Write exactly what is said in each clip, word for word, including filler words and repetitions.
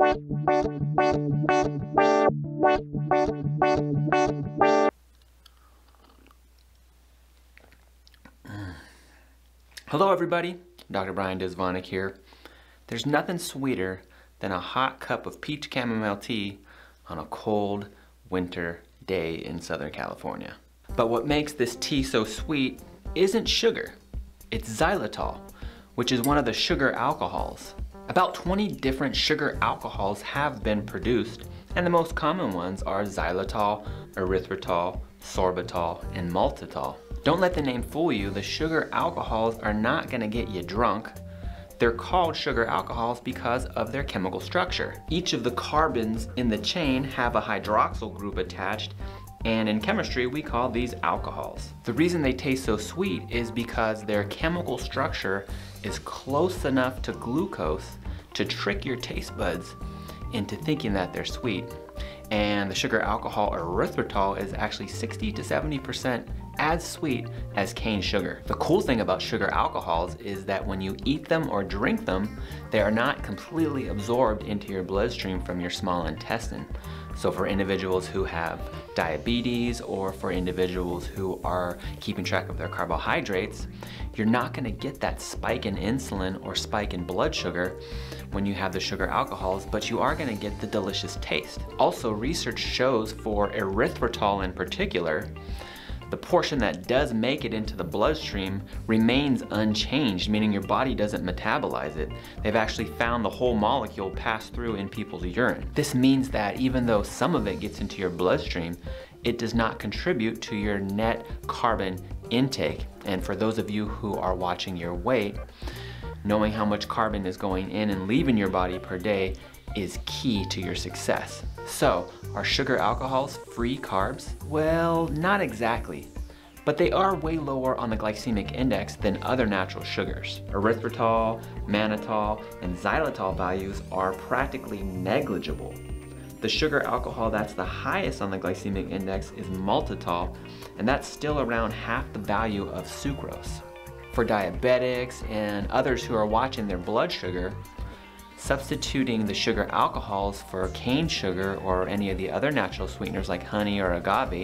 Hello everybody, Doctor Brian Disvonic here. There's nothing sweeter than a hot cup of peach chamomile tea on a cold winter day in Southern California. But what makes this tea so sweet isn't sugar, it's xylitol, which is one of the sugar alcohols. About twenty different sugar alcohols have been produced, and the most common ones are xylitol, erythritol, sorbitol, and maltitol. Don't let the name fool you, the sugar alcohols are not gonna get you drunk. They're called sugar alcohols because of their chemical structure. Each of the carbons in the chain have a hydroxyl group attached, and in chemistry we call these alcohols. The reason they taste so sweet is because their chemical structure is close enough to glucose to trick your taste buds into thinking that they're sweet. And the sugar alcohol erythritol is actually sixty to seventy percent as sweet as cane sugar. The cool thing about sugar alcohols is that when you eat them or drink them, they are not completely absorbed into your bloodstream from your small intestine. So for individuals who have diabetes or for individuals who are keeping track of their carbohydrates, you're not gonna get that spike in insulin or spike in blood sugar when you have the sugar alcohols, but you are gonna get the delicious taste. Also, research shows for erythritol in particular, the portion that does make it into the bloodstream remains unchanged, meaning your body doesn't metabolize it. They've actually found the whole molecule pass through in people's urine. This means that even though some of it gets into your bloodstream, it does not contribute to your net carbon intake. And for those of you who are watching your weight, knowing how much carbon is going in and leaving your body per day is key to your success. So, are sugar alcohols free carbs? Well, not exactly, but they are way lower on the glycemic index than other natural sugars. Erythritol, mannitol, and xylitol values are practically negligible. The sugar alcohol that's the highest on the glycemic index is maltitol, and that's still around half the value of sucrose. For diabetics and others who are watching their blood sugar, substituting the sugar alcohols for cane sugar or any of the other natural sweeteners like honey or agave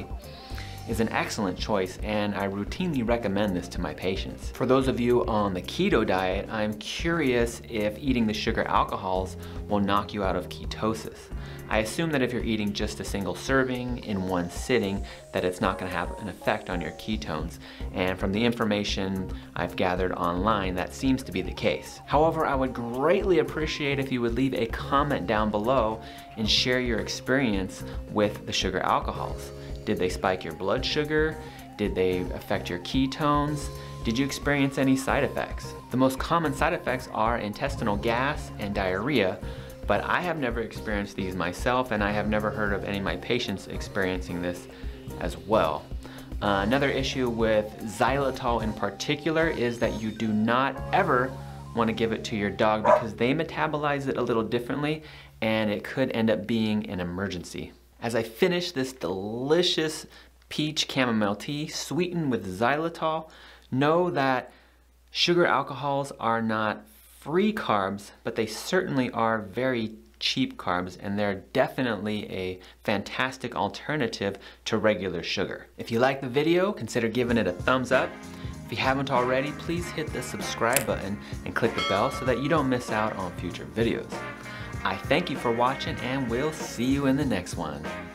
is an excellent choice, and I routinely recommend this to my patients. For those of you on the keto diet, I'm curious if eating the sugar alcohols will knock you out of ketosis. I assume that if you're eating just a single serving in one sitting, that it's not gonna have an effect on your ketones. And from the information I've gathered online, that seems to be the case. However, I would greatly appreciate if you would leave a comment down below and share your experience with the sugar alcohols. Did they spike your blood sugar? Did they affect your ketones? Did you experience any side effects? The most common side effects are intestinal gas and diarrhea, but I have never experienced these myself, and I have never heard of any of my patients experiencing this as well. Uh, another issue with xylitol in particular is that you do not ever want to give it to your dog because they metabolize it a little differently, and it could end up being an emergency. As I finish this delicious peach chamomile tea sweetened with xylitol, know that sugar alcohols are not free carbs, but they certainly are very cheap carbs, and they're definitely a fantastic alternative to regular sugar. If you like the video, consider giving it a thumbs up. If you haven't already, please hit the subscribe button and click the bell so that you don't miss out on future videos. I thank you for watching, and we'll see you in the next one.